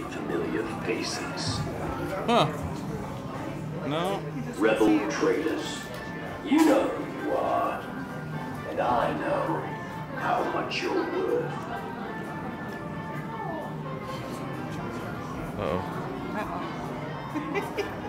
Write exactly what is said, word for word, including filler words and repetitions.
familiar faces. Huh. No. Rebel traitors. You know who you are. And I know how much you're worth. Uh-oh. Uh-oh.